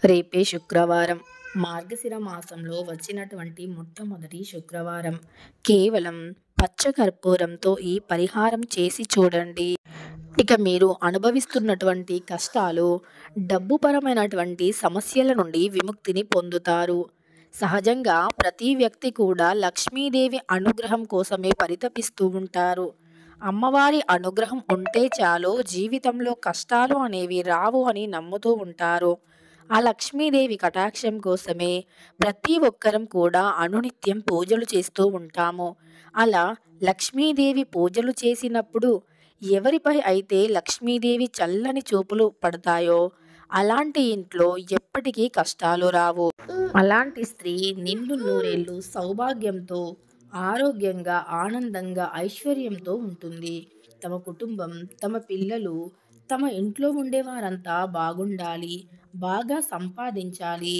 రేపే శుక్రవారం. మార్గశిర మాసంలో వచ్చినటువంటి మొట్టమొదటి శుక్రవారం. కేవలం పచ్చ కర్పూరంతో ఈ పరిహారం చేసి చూడండి. ఇక మీరు అనుభవిస్తున్నటువంటి కష్టాలు, డబ్బుపరమైనటువంటి సమస్యల నుండి విముక్తిని పొందుతారు. సహజంగా ప్రతి వ్యక్తి కూడా లక్ష్మీదేవి అనుగ్రహం కోసమే పరితపిస్తూ ఉంటారు. అమ్మవారి అనుగ్రహం ఉంటే చాలు, జీవితంలో కష్టాలు అనేవి రావు అని నమ్ముతూ ఉంటారు. ఆ లక్ష్మీదేవి కటాక్షం కోసమే ప్రతి ఒక్కరం కూడా అనునిత్యం పూజలు చేస్తూ ఉంటాము. అలా లక్ష్మీదేవి పూజలు చేసినప్పుడు ఎవరిపై అయితే లక్ష్మీదేవి చల్లని చూపులు పడతాయో అలాంటి ఇంట్లో ఎప్పటికీ కష్టాలు రావు. అలాంటి స్త్రీ నిండు నూరేళ్లు సౌభాగ్యంతో, ఆరోగ్యంగా, ఆనందంగా, ఐశ్వర్యంతో ఉంటుంది. తమ కుటుంబం, తమ పిల్లలు, తమ ఇంట్లో ఉండేవారంతా బాగుండాలి, బాగా సంపాదించాలి,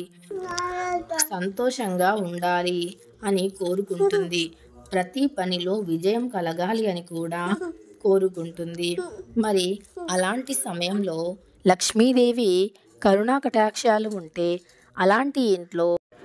సంతోషంగా ఉండాలి అని కోరుకుంటుంది. ప్రతి పనిలో విజయం కలగాలి అని కూడా కోరుకుంటుంది. మరి అలాంటి సమయంలో లక్ష్మీదేవి కరుణా కటాక్షాలు ఉంటే అలాంటి ఇంట్లో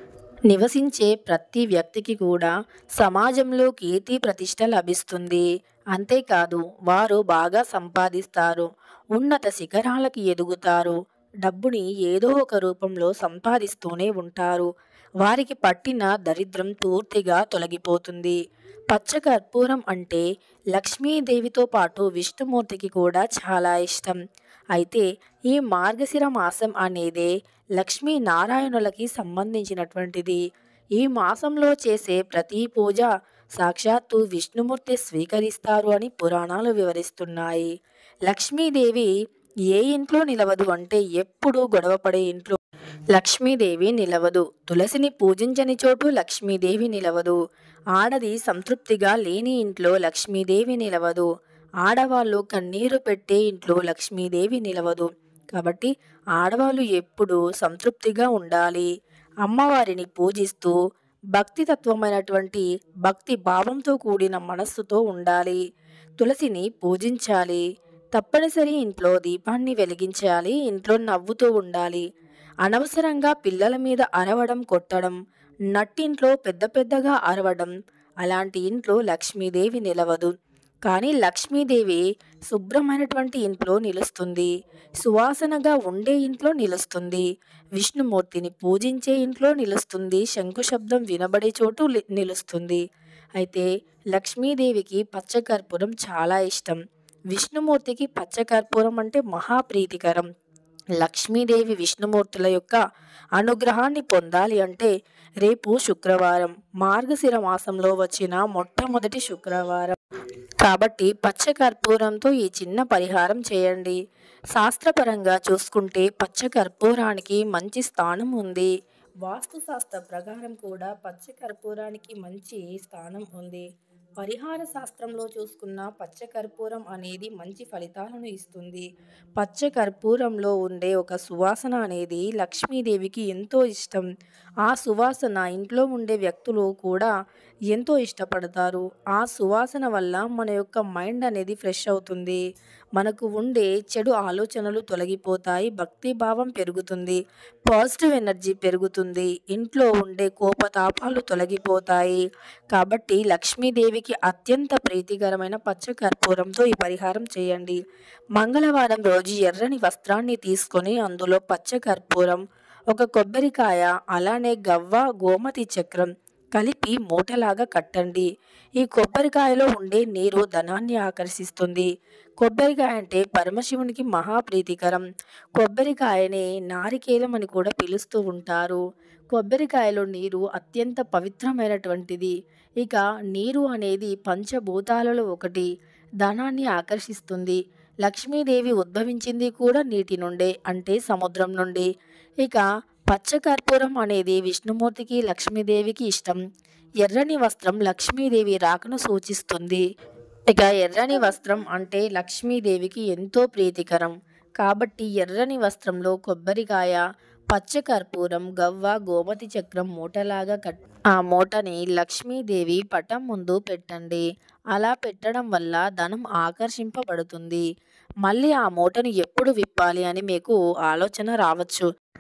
నివసించే ప్రతి వ్యక్తికి కూడా సమాజంలో కీర్తి ప్రతిష్ట లభిస్తుంది. అంతేకాదు, వారు బాగా సంపాదిస్తారు, ఉన్నత శిఖరాలకి ఎదుగుతారు, డబ్బుని ఏదో ఒక రూపంలో సంపాదిస్తూనే ఉంటారు. వారికి పట్టిన దరిద్రం పూర్తిగా తొలగిపోతుంది. పచ్చ కర్పూరం అంటే లక్ష్మీదేవితో పాటు విష్ణుమూర్తికి కూడా చాలా ఇష్టం. అయితే ఈ మార్గశిర మాసం అనేదే లక్ష్మీనారాయణులకి సంబంధించినటువంటిది. ఈ మాసంలో చేసే ప్రతి పూజ సాక్షాత్తు విష్ణుమూర్తి స్వీకరిస్తారు అని పురాణాలు వివరిస్తున్నాయి. లక్ష్మీదేవి ఏ ఇంట్లో నిలవదు అంటే ఎప్పుడూ గొడవపడే ఇంట్లో లక్ష్మీదేవి నిలవదు. తులసిని పూజించని చోటు లక్ష్మీదేవి నిలవదు. ఆడది సంతృప్తిగా లేని ఇంట్లో లక్ష్మీదేవి నిలవదు. ఆడవాళ్ళు కన్నీరు పెట్టే ఇంట్లో లక్ష్మీదేవి నిలవదు. కాబట్టి ఆడవాళ్ళు ఎప్పుడూ సంతృప్తిగా ఉండాలి. అమ్మవారిని పూజిస్తూ భక్తితత్వమైనటువంటి భక్తి భావంతో కూడిన మనస్సుతో ఉండాలి. తులసిని పూజించాలి. తప్పనిసరి ఇంట్లో దీపాన్ని వెలిగించాలి. ఇంట్లో నవ్వుతూ ఉండాలి. అనవసరంగా పిల్లల మీద అరవడం, కొట్టడం, నట్టింట్లో పెద్ద పెద్దగా అరవడం, అలాంటి ఇంట్లో లక్ష్మీదేవి నిలవదు. కానీ లక్ష్మీదేవి శుభ్రమైనటువంటి ఇంట్లో నిలుస్తుంది. సువాసనగా ఉండే ఇంట్లో నిలుస్తుంది. విష్ణుమూర్తిని పూజించే ఇంట్లో నిలుస్తుంది. శంకు శబ్దం వినబడే చోటు నిలుస్తుంది. అయితే లక్ష్మీదేవికి పచ్చకర్పూరం చాలా ఇష్టం. విష్ణుమూర్తికి పచ్చకర్పూరం అంటే మహాప్రీతికరం. లక్ష్మీదేవి విష్ణుమూర్తుల యొక్క అనుగ్రహాన్ని పొందాలి అంటే రేపు శుక్రవారం, మార్గశిర మాసంలో వచ్చిన మొట్టమొదటి శుక్రవారం. కాబట్టి పచ్చ కర్పూరంతో ఈ చిన్న పరిహారం చేయండి. శాస్త్రపరంగా చూసుకుంటే పచ్చ కర్పూరానికి మంచి స్థానం ఉంది. వాస్తుశాస్త్ర ప్రకారం కూడా పచ్చ కర్పూరానికి మంచి స్థానం ఉంది. పరిహార శాస్త్రంలో చూసుకున్న పచ్చ కర్పూరం అనేది మంచి ఫలితాలను ఇస్తుంది. పచ్చ కర్పూరంలో ఉండే ఒక సువాసన అనేది లక్ష్మీదేవికి ఎంతో ఇష్టం. ఆ సువాసన ఇంట్లో ఉండే వ్యక్తులు కూడా ఎంతో ఇష్టపడతారు. ఆ సువాసన వల్ల మన యొక్క మైండ్ అనేది ఫ్రెష్ అవుతుంది. మనకు ఉండే చెడు ఆలోచనలు తొలగిపోతాయి. భక్తి భావం పెరుగుతుంది. పాజిటివ్ ఎనర్జీ పెరుగుతుంది. ఇంట్లో ఉండే కోపతాపాలు తొలగిపోతాయి. కాబట్టి లక్ష్మీదేవికి అత్యంత ప్రీతికరమైన పచ్చ కర్పూరంతో ఈ పరిహారం చేయండి. మంగళవారం రోజు ఎర్రని వస్త్రాన్ని తీసుకొని అందులో పచ్చ కర్పూరం, ఒక కొబ్బరికాయ, అలానే గవ్వ, గోమతి చక్రం కలిపి మూటలాగా కట్టండి. ఈ కొబ్బరికాయలో ఉండే నీరు ధనాన్ని ఆకర్షిస్తుంది. కొబ్బరికాయ అంటే పరమశివునికి మహాప్రీతికరం. కొబ్బరికాయని నారికేలం అని కూడా పిలుస్తూ ఉంటారు. కొబ్బరికాయలో నీరు అత్యంత పవిత్రమైనటువంటిది. ఇక నీరు అనేది పంచభూతాలలో ఒకటి. ధనాన్ని ఆకర్షిస్తుంది. లక్ష్మీదేవి ఉద్భవించింది కూడా నీటి నుండే, అంటే సముద్రం నుండి. ఇక పచ్చ కర్పూరం అనేది విష్ణుమూర్తికి, లక్ష్మీదేవికి ఇష్టం. ఎర్రని వస్త్రం లక్ష్మీదేవి రాకను సూచిస్తుంది. ఇక ఎర్రని వస్త్రం అంటే లక్ష్మీదేవికి ఎంతో ప్రీతికరం. కాబట్టి ఎర్రని వస్త్రంలో కొబ్బరికాయ, పచ్చ కర్పూరం, గవ్వ, గోమతి చక్రం మూటలాగా ఆ మూటని లక్ష్మీదేవి పటం ముందు పెట్టండి. అలా పెట్టడం వల్ల ధనం ఆకర్షింపబడుతుంది. మళ్ళీ ఆ మూటను ఎప్పుడు విప్పాలి అని మీకు ఆలోచన రావచ్చు.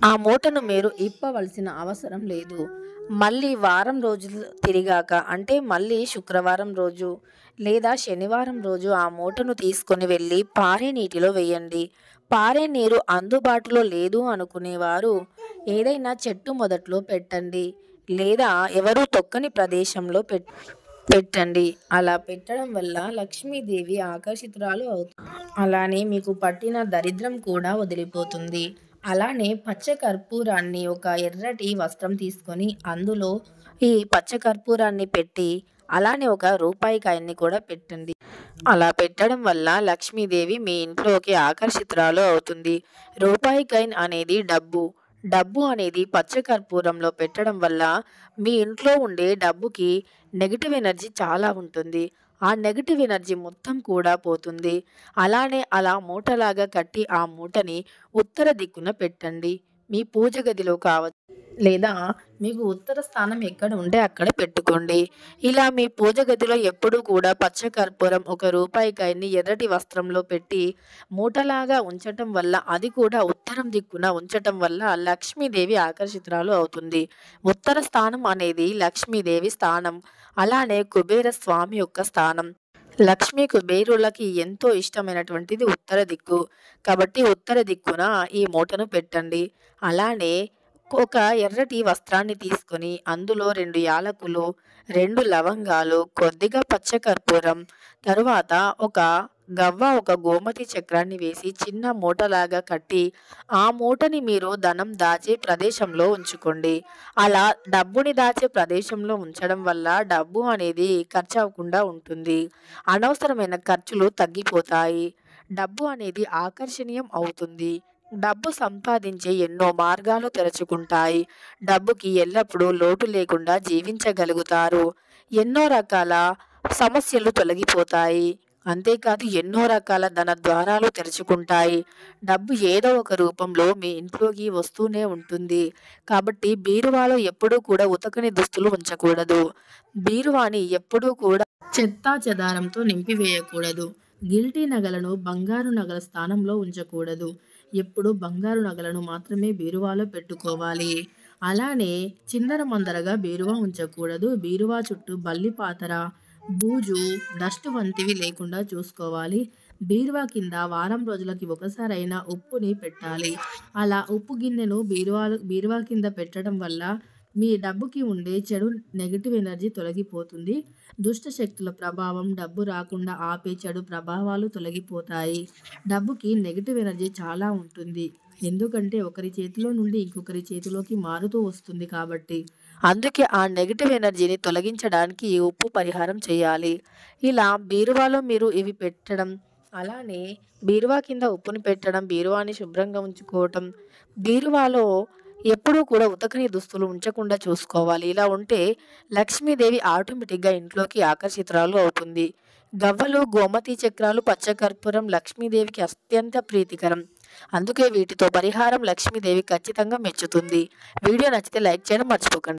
ఆ మూటను మీరు ఇప్పవలసిన అవసరం లేదు. మళ్ళీ వారం రోజులు తిరిగాక అంటే మళ్ళీ శుక్రవారం రోజు లేదా శనివారం రోజు ఆ మూటను తీసుకొని వెళ్ళి పారే నీటిలో వేయండి. పారే నీరు అందుబాటులో లేదు అనుకునేవారు ఏదైనా చెట్టు మొదట్లో పెట్టండి. లేదా ఎవరూ తొక్కని ప్రదేశంలో పెట్టండి. అలా పెట్టడం వల్ల లక్ష్మీదేవి ఆకర్షితురాలు అవుతుంది. అలానే మీకు పట్టిన దరిద్రం కూడా వదిలిపోతుంది. అలానే పచ్చ కర్పూరాన్ని ఒక ఎర్రటి వస్త్రం తీసుకొని అందులో ఈ పచ్చ కర్పూరాన్ని పెట్టి అలానే ఒక రూపాయి కాయన్ని కూడా పెట్టండి. అలా పెట్టడం వల్ల లక్ష్మీదేవి మీ ఇంట్లోకి ఆకర్షితురాలు అవుతుంది. రూపాయి కాయిన్ అనేది డబ్బు. డబ్బు అనేది పచ్చ కర్పూరంలో పెట్టడం వల్ల మీ ఇంట్లో ఉండే డబ్బుకి నెగటివ్ ఎనర్జీ చాలా ఉంటుంది. ఆ నెగటివ్ ఎనర్జీ మొత్తం కూడా పోతుంది. అలానే అలా మూటలాగా కట్టి ఆ మూటని ఉత్తర దిక్కున పెట్టండి. మీ పూజ గదిలో కావచ్చు లేదా మీకు ఉత్తర స్థానం ఎక్కడ ఉంటే అక్కడ పెట్టుకోండి. ఇలా మీ పూజ గదిలో ఎప్పుడూ కూడా పచ్చ కర్పూరం ఒక రూపాయి కాయని ఎర్రటి వస్త్రంలో పెట్టి మూటలాగా ఉంచటం వల్ల అది కూడా ఉత్తరం దిక్కున ఉంచటం వల్ల లక్ష్మీదేవి ఆకర్షితురాలు అవుతుంది. ఉత్తర స్థానం అనేది లక్ష్మీదేవి స్థానం. అలానే కుబేర స్వామి యొక్క స్థానం. లక్ష్మీ కుబేరులకి ఎంతో ఇష్టమైనటువంటిది ఉత్తర దిక్కు. కాబట్టి ఉత్తర దిక్కున ఈ మూటను పెట్టండి. అలానే ఒక ఎర్రటి వస్త్రాన్ని తీసుకొని అందులో 2 యాలకులు, 2 లవంగాలు, కొద్దిగా పచ్చకర్పూరం, తరువాత ఒక గవ్వ, ఒక గోమతి చక్రాన్ని వేసి చిన్న మూటలాగా కట్టి ఆ మూటని మీరు ధనం దాచే ప్రదేశంలో ఉంచుకోండి. అలా డబ్బుని దాచే ప్రదేశంలో ఉంచడం వల్ల డబ్బు అనేది ఖర్చు అవ్వకుండా ఉంటుంది. అనవసరమైన ఖర్చులు తగ్గిపోతాయి. డబ్బు అనేది ఆకర్షణీయం అవుతుంది. డబ్బు సంపాదించే ఎన్నో మార్గాలు తెరుచుకుంటాయి. డబ్బుకి ఎల్లప్పుడూ లోటు లేకుండా జీవించగలుగుతారు. ఎన్నో రకాల సమస్యలు తొలగిపోతాయి. అంతేకాదు ఎన్నో రకాల ధన ద్వారాలు తెరుచుకుంటాయి. డబ్బు ఏదో ఒక రూపంలో మీ ఇంట్లోకి వస్తూనే ఉంటుంది. కాబట్టి బీరువాలో ఎప్పుడూ కూడా ఉతకని దుస్తులు ఉంచకూడదు. బీరువాని ఎప్పుడూ కూడా చెత్తా చెదారంతో నింపివేయకూడదు. గిల్టీ నగలను బంగారు నగల స్థానంలో ఉంచకూడదు. ఎప్పుడు బంగారు నగలను మాత్రమే బీరువాలో పెట్టుకోవాలి. అలానే చిందర మందరగా బీరువా ఉంచకూడదు. బీరువా చుట్టూ బల్లి పాతర, బూజు, డస్ట్ వంటివి లేకుండా చూసుకోవాలి. బీరువా కింద వారం రోజులకి ఒకసారైనా ఉప్పుని పెట్టాలి. అలా ఉప్పు గిన్నెను బీరువా కింద పెట్టడం వల్ల మీ డబ్బుకి ఉండే చెడు నెగటివ్ ఎనర్జీ తొలగిపోతుంది. దుష్ట శక్తుల ప్రభావం, డబ్బు రాకుండా ఆపే చెడు ప్రభావాలు తొలగిపోతాయి. డబ్బుకి నెగటివ్ ఎనర్జీ చాలా ఉంటుంది. ఎందుకంటే ఒకరి చేతిలో నుండి ఇంకొకరి చేతిలోకి మారుతూ వస్తుంది కాబట్టి. అందుకే ఆ నెగటివ్ ఎనర్జీని తొలగించడానికి ఈ ఉప్పు పరిహారం చేయాలి. ఇలా బీరువాలో మీరు ఇవి పెట్టడం, అలానే బీరువా కింద ఉప్పుని పెట్టడం, బీరువాని శుభ్రంగా ఉంచుకోవటం, బీరువాలో ఎప్పుడూ కూడా ఉతకని దుస్తులు ఉంచకుండా చూసుకోవాలి. ఇలా ఉంటే లక్ష్మీదేవి ఆటోమేటిక్గా ఇంట్లోకి ఆకర్షితురాలు అవుతుంది. గవ్వలు, గోమతి చక్రాలు, పచ్చకర్పూరం లక్ష్మీదేవికి అత్యంత ప్రీతికరం. అందుకే వీటితో పరిహారం లక్ష్మీదేవి ఖచ్చితంగా మెచ్చుతుంది. వీడియో నచ్చితే లైక్ చేయడం మర్చిపోకండి.